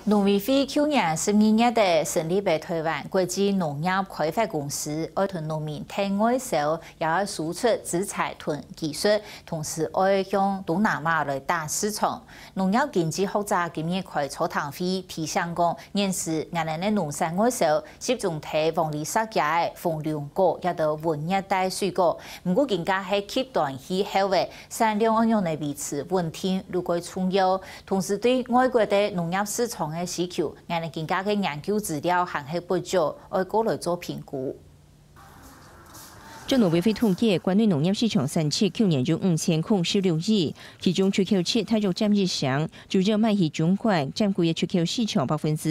农委会去年12月底成立的台湾国际农业开发公司，要同农民提外销，也要输出资材同技术，同时要向东南亚来打市场。农业经济学者今日开座谈会提醒讲，现时我们的农产外销集中在黄梨沙家的枫凉果，也到温热带水果。不过，更加係极端氣候的產量按樣嚟維持穩定，如果重要，同時對外國的農業市場的需求，我哋更加嘅研究資料還係不足，要過來做評估。 據農委會統計，關內農業市場產值去年有5016億，其中出口切體肉佔一成，主要賣去中國，佔據嘅出口市場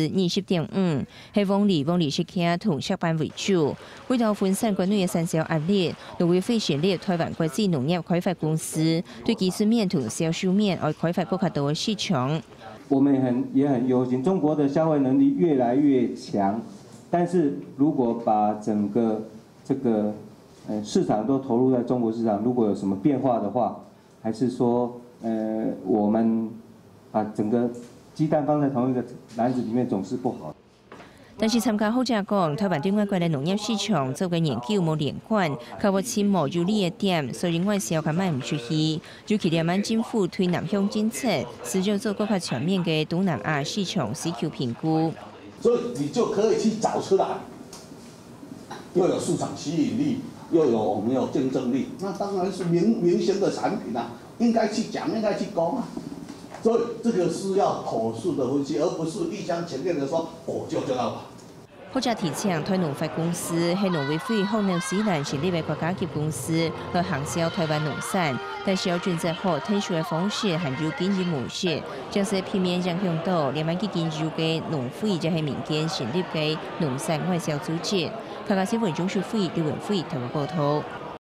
20.5%，係黃梨食客同石斑為主。為咗分散關內嘅產銷壓力，農委會成立台灣國際農業開發公司，對技術面同銷售面來開發更加多嘅市場。 我們也很憂心，中國的消費能力越來越強，但是如果把整個這個市場都投入在中國市場，如果有什麼變化的話，還是說，我們把整個雞蛋放在同一個籃子裡面，總是不好。 但是參加學者講，台灣對外國嘅農業市場做嘅研究冇連貫，靠我簽冇有利嘅點，所以外銷佢賣唔出去。尤其兩萬政府推南向政策，試著做更加全面嘅東南亞市場需求評估。 所以你就可以去找出來，又有市場吸引力，又有我們有競爭力，那當然是明星的產品啊，應該去講，應該去講啊。所以這個是要口述的分析，而不是一廂情願的說我就知道了。 學者提倡台農發公司係農委會向紐西蘭成立嘅國家級公司，來行銷台灣農產，但是要選擇好特殊嘅方式，含有經濟模式，將是片面影響到兩萬幾建築嘅農會，就係民間成立嘅農產外銷組織。客家新聞總署會劉文輝台灣報道。